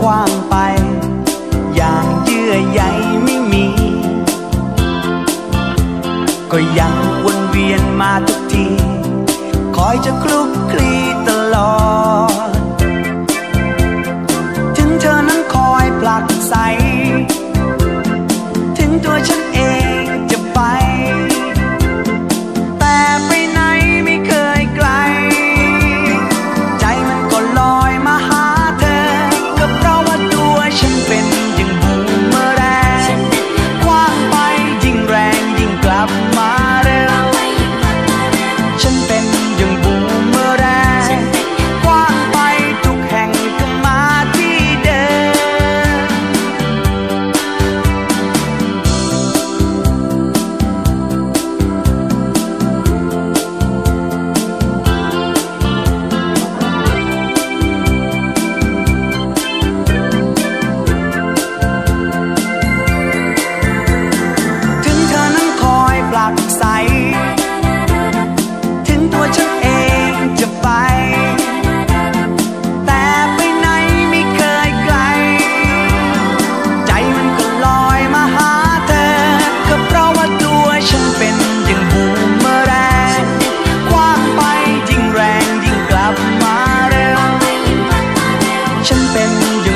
ขว้างไปอย่างเยื่อใยไม่มีก็ยังวนเวียนมาทุกทีคอยจะคลุกคลีตลอดถึงเธอนั้นคอยผลักไสถึงตัวฉันเองจะไปแต่ไปไหนไม่เคยไกลใจมันก็ลอยมาหาเธอก็เพราะว่าตัวฉันเป็นอย่างบูมเมอแรงคว้างไปยิ่งแรงยิ่งกลับมาเร็วฉันเป็นอย่างบูมเมอแรงคว้างไปทุกแห่งก็มาที่เดิมถึงเธอนั้นคอยผลักไสถึงตัวฉันเองจะไปแต่ไปไหนไม่เคยไกลใจมันก็ลอยมาหาเธอก็เพราะว่าตัวฉันเป็นอย่างบูมเมอแรงคว้างไปยิ่งแรงยิ่งกลับมาเร็วฉันเป็นอย่าง